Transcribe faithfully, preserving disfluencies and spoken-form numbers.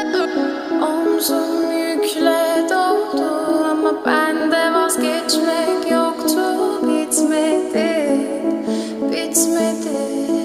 Omzum yükle doldu ama bende vazgeçmek yoktu. Bitmedi, bitmedi.